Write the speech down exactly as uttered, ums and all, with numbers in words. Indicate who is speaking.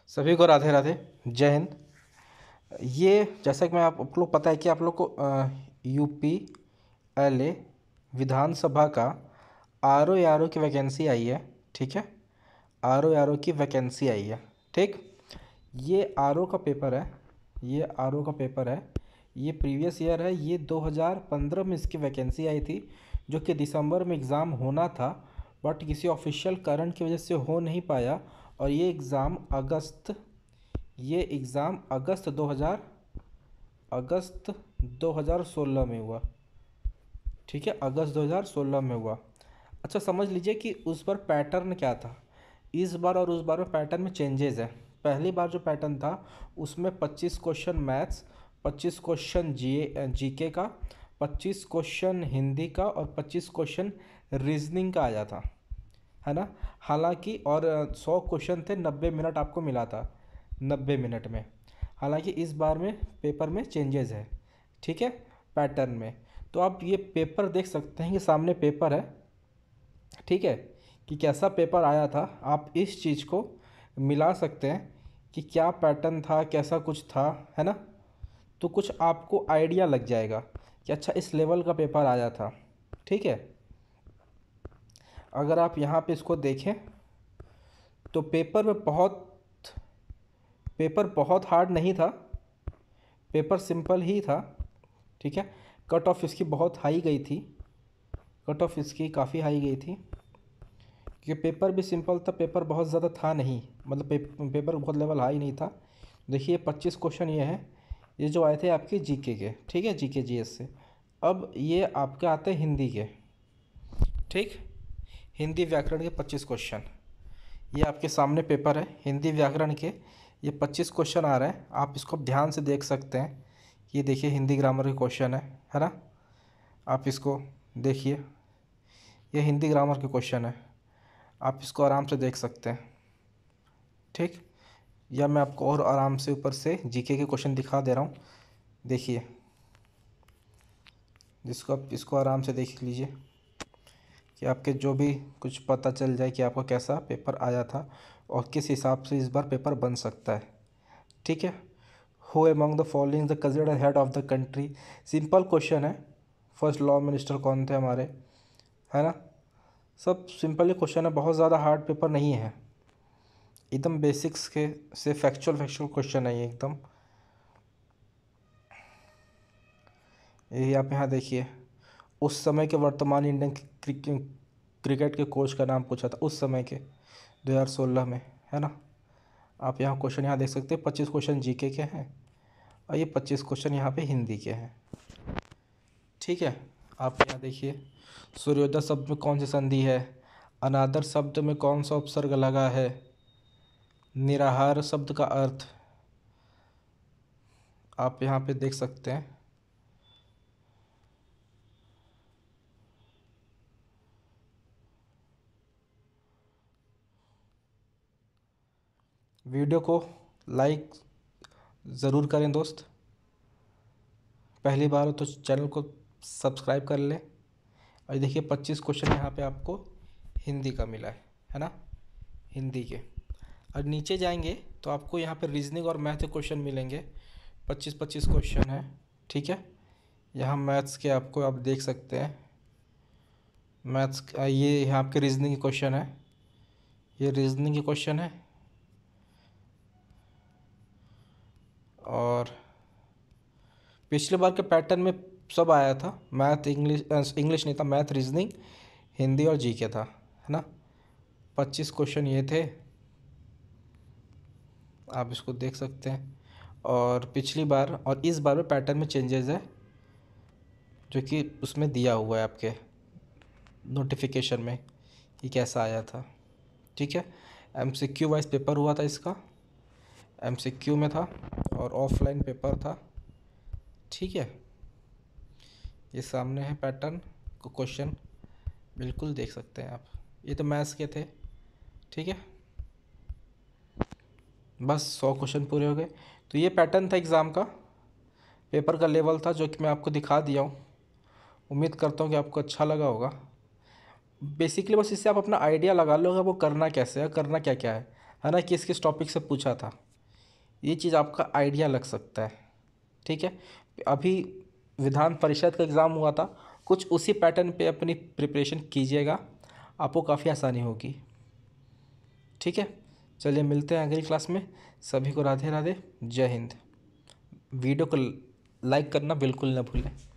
Speaker 1: सभी को राधे राधे, जय हिंद। ये जैसा कि मैं आप आप लोग पता है कि आप लोग को यूपी एल ए विधानसभा का आर ओ आर ओ की वैकेंसी आई है। ठीक है, आर ओ आर ओ की वैकेंसी आई है। ठीक, ये आर ओ का पेपर है, ये आर ओ का पेपर है, ये प्रीवियस ईयर है। ये दो हज़ार पंद्रह में इसकी वैकेंसी आई थी, जो कि दिसंबर में एग्ज़ाम होना था, बट किसी ऑफिशियल कारण की वजह से हो नहीं पाया। और ये एग्ज़ाम अगस्त ये एग्ज़ाम अगस्त दो हज़ार अगस्त दो हज़ार सोलह में हुआ। ठीक है, अगस्त दो हज़ार सोलह में हुआ। अच्छा, समझ लीजिए कि उस बार पैटर्न क्या था, इस बार और उस बार में पैटर्न में चेंजेस है। पहली बार जो पैटर्न था उसमें पच्चीस क्वेश्चन मैथ्स, पच्चीस क्वेश्चन जी जीके का, पच्चीस क्वेश्चन हिंदी का और पच्चीस क्वेश्चन रीजनिंग का आया था, है ना। हालांकि और सौ क्वेश्चन थे, नब्बे मिनट आपको मिला था, नब्बे मिनट में। हालांकि इस बार में पेपर में चेंजेस है। ठीक है, पैटर्न में। तो आप ये पेपर देख सकते हैं कि सामने पेपर है। ठीक है, कि कैसा पेपर आया था, आप इस चीज़ को मिला सकते हैं कि क्या पैटर्न था, कैसा कुछ था, है ना। तो कुछ आपको आइडिया लग जाएगा कि अच्छा इस लेवल का पेपर आया था। ठीक है, अगर आप यहाँ पे इसको देखें तो पेपर में बहुत पेपर बहुत हार्ड नहीं था, पेपर सिंपल ही था। ठीक है, कट ऑफ इसकी बहुत हाई गई थी, कट ऑफ इसकी काफ़ी हाई गई थी, क्योंकि पेपर भी सिंपल था, पेपर बहुत ज़्यादा था नहीं, मतलब पे, पेपर बहुत लेवल हाई नहीं था। देखिए पच्चीस क्वेश्चन ये हैं, ये जो आए थे आपके जीके के। ठीक है, जीके जीएस से। अब ये आपके आते हैं हिंदी के। ठीक, हिंदी व्याकरण के पच्चीस क्वेश्चन, ये आपके सामने पेपर है हिंदी व्याकरण के। ये पच्चीस क्वेश्चन आ रहे हैं, आप इसको ध्यान से देख सकते हैं। ये देखिए हिंदी ग्रामर के क्वेश्चन है है ना। आप इसको देखिए, ये हिंदी ग्रामर के क्वेश्चन है, आप इसको आराम से देख सकते हैं। ठीक, या मैं आपको और आराम से ऊपर से जीके के क्वेश्चन दिखा दे रहा हूँ। देखिए, जिसको आप इसको आराम से देख लीजिए कि आपके जो भी कुछ पता चल जाए कि आपका कैसा पेपर आया था और किस हिसाब से इस बार पेपर बन सकता है। ठीक है, who among the following the considered head of the country, simple question है। फर्स्ट लॉ मिनिस्टर कौन थे हमारे, है ना। सब सिंपल ही क्वेश्चन है, बहुत ज़्यादा हार्ड पेपर नहीं है, एकदम बेसिक्स के से फैक्चुअल फैक्चुअल क्वेश्चन है ये एकदम। यही आप यहाँ देखिए, उस समय के वर्तमान इंडियन क्रिकेट के कोच का नाम पूछा था, उस समय के दो हज़ार सोलह में, है ना। आप यहाँ क्वेश्चन यहाँ देख सकते हैं, पच्चीस क्वेश्चन जीके के हैं और ये पच्चीस क्वेश्चन यहाँ पे हिंदी के हैं। ठीक है, आप यहाँ देखिए, सूर्योदय शब्द में कौन सी संधि है, अनादर शब्द में कौन सा उपसर्ग लगा है, निराहार शब्द का अर्थ आप यहाँ पे देख सकते हैं। वीडियो को लाइक ज़रूर करें दोस्त, पहली बार हो तो चैनल को सब्सक्राइब कर लें। और देखिए पच्चीस क्वेश्चन यहाँ पे आपको हिंदी का मिला है है ना, हिंदी के। और नीचे जाएंगे तो आपको यहाँ पे रीजनिंग और मैथ के क्वेश्चन मिलेंगे, पच्चीस पच्चीस क्वेश्चन है। ठीक है, यहाँ मैथ्स के आपको आप देख सकते हैं, मैथ्स ये यहाँ आपके रीजनिंग के क्वेश्चन है, ये रीजनिंग के क्वेश्चन है। और पिछले बार के पैटर्न में सब आया था, मैथ इंग्लिश इंग्लिश नहीं था, मैथ रीजनिंग हिंदी और जीके था, है ना। पच्चीस क्वेश्चन ये थे, आप इसको देख सकते हैं। और पिछली बार और इस बार में पैटर्न में चेंजेस है, जो कि उसमें दिया हुआ है आपके नोटिफिकेशन में कि कैसा आया था। ठीक है, एमसीक्यू वाइज पेपर हुआ था इसका, एमसीक्यू में था और ऑफलाइन पेपर था। ठीक है, ये सामने है पैटर्न को क्वेश्चन, बिल्कुल देख सकते हैं आप। ये तो मैथ्स के थे। ठीक है, बस सौ क्वेश्चन पूरे हो गए। तो ये पैटर्न था एग्ज़ाम का, पेपर का लेवल था, जो कि मैं आपको दिखा दिया हूँ। उम्मीद करता हूँ कि आपको अच्छा लगा होगा। बेसिकली बस इससे आप अपना आइडिया लगा लो वो करना कैसे है, करना क्या क्या है। है ना, किस किस टॉपिक से पूछा था। ये चीज़ आपका आइडिया लग सकता है। ठीक है, अभी विधान परिषद का एग्ज़ाम हुआ था, कुछ उसी पैटर्न पे अपनी प्रिपरेशन कीजिएगा, आपको काफ़ी आसानी होगी। ठीक है, चलिए मिलते हैं अगली क्लास में। सभी को राधे राधे, जय हिंद। वीडियो को लाइक करना बिल्कुल ना भूलें।